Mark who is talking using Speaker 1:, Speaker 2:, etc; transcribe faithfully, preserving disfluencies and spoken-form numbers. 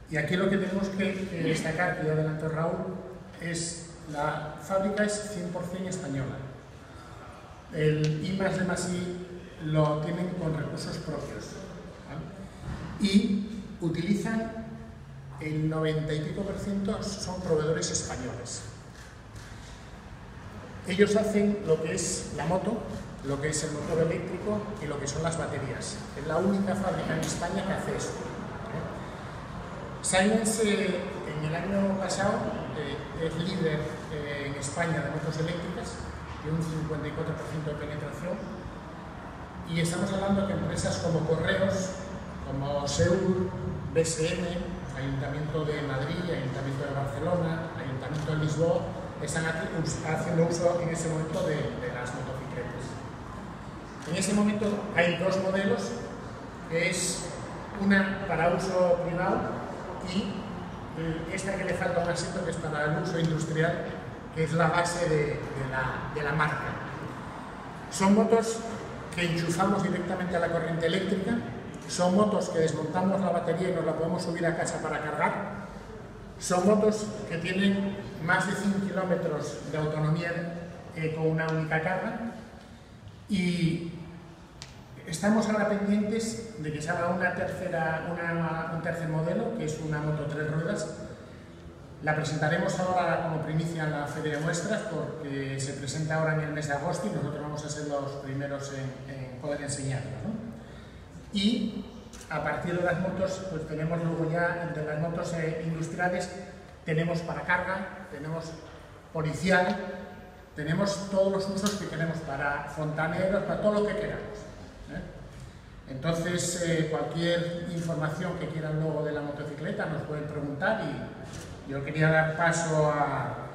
Speaker 1: Y aquí lo que tenemos que, que destacar, que ya adelantó Raúl, es la fábrica es cien por cien española. El I más D más I lo tienen con recursos propios, ¿vale? Y utilizan el noventa y pico por ciento son proveedores españoles. Ellos hacen lo que es la moto, lo que es el motor eléctrico y lo que son las baterías. Es la única fábrica en España que hace eso. Siemens eh, en el año pasado eh, es líder eh, en España de motos eléctricas, tiene un cincuenta y cuatro por ciento de penetración, y estamos hablando que empresas como Correos, como Seur, B S M, Ayuntamiento de Madrid, Ayuntamiento de Barcelona, Ayuntamiento de Lisboa, están aquí haciendo uso en ese momento de, de las motocicletas. En ese momento hay dos modelos, que es una para uso privado y esta que le falta un asiento, que es para el uso industrial, que es la base de, de, la, de la marca. Son motos que enchufamos directamente a la corriente eléctrica, son motos que desmontamos la batería y nos la podemos subir a casa para cargar, son motos que tienen más de cien kilómetros de autonomía eh, con una única carga, y estamos ahora pendientes de que salga una tercera, una, un tercer modelo, que es una moto tres ruedas. La presentaremos ahora como primicia en la Feria de Muestras, porque se presenta ahora en el mes de agosto y nosotros vamos a ser los primeros en, en poder enseñarla, ¿no? Y a partir de las motos, pues tenemos luego ya, entre las motos eh, industriales, tenemos para carga, tenemos policial, tenemos todos los usos que queremos para fontaneros, para todo lo que queramos. ¿eh? Entonces, eh, cualquier información que quieran luego de la motocicleta nos pueden preguntar, y yo quería dar paso a,